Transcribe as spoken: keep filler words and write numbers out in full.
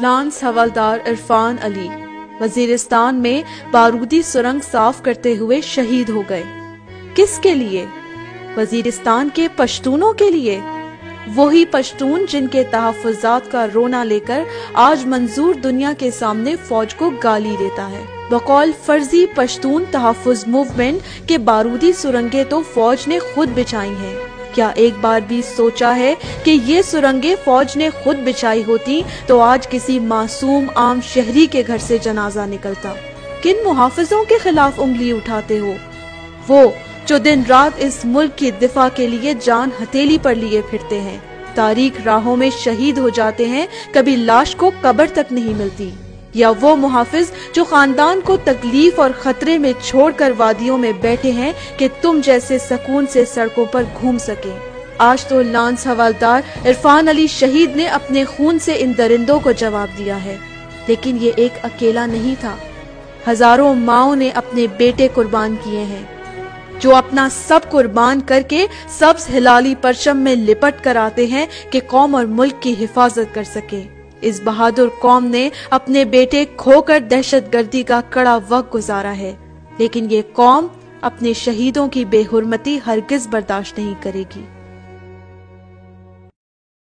Lance Havildar Irfan Ali Waziristan میں بارودی سرنگ صاف کرتے ہوئے شہید ہو گئے۔ کس کے لیے؟ وزیرستان کے پشتونوں کے لیے، وہی پشتون جن کے تحفظات کا رونا لے کر آج منظور دنیا کے سامنے فوج کو گالی دیتا ہے۔ بقول فرضی پشتون تحفظ موومنٹ کے بارودی سرنگیں تو فوج نے خود بچھائی ہیں۔ کیا ایک بار بھی سوچا ہے کہ یہ سرنگیں فوج نے خود بچھائی ہوتی تو آج کسی معصوم عام شہری کے گھر سے جنازہ نکلتا؟ کن محافظوں کے خلاف انگلی اٹھاتے ہو؟ وہ جو دن رات اس ملک کی دفاع کے لیے جان ہتھیلی پر لیے پھرتے ہیں، تاریک راہوں میں شہید ہو جاتے ہیں، کبھی لاش کو قبر تک نہیں ملتی۔ یا وہ محافظ جو خاندان کو تکلیف اور خطرے میں چھوڑ کر وادیوں میں بیٹھے ہیں کہ تم جیسے سکون سے سڑکوں پر گھوم سکیں۔ آج تو لانس حوالدار عرفان علی شہید نے اپنے خون سے ان درندوں کو جواب دیا ہے، لیکن یہ ایک اکیلا نہیں تھا۔ ہزاروں ماؤں نے اپنے بیٹے قربان کیے ہیں، جو اپنا سب قربان کر کے سبز ہلالی پرچم میں لپٹ کر آتے ہیں کہ قوم اور ملک کی حفاظت کر سکے۔ اس بہادر قوم نے اپنے بیٹے کھو کر دہشت گردی کا کڑا وقت گزارا ہے، لیکن یہ قوم اپنے شہیدوں کی بے حرمتی ہرگز برداشت نہیں کرے گی۔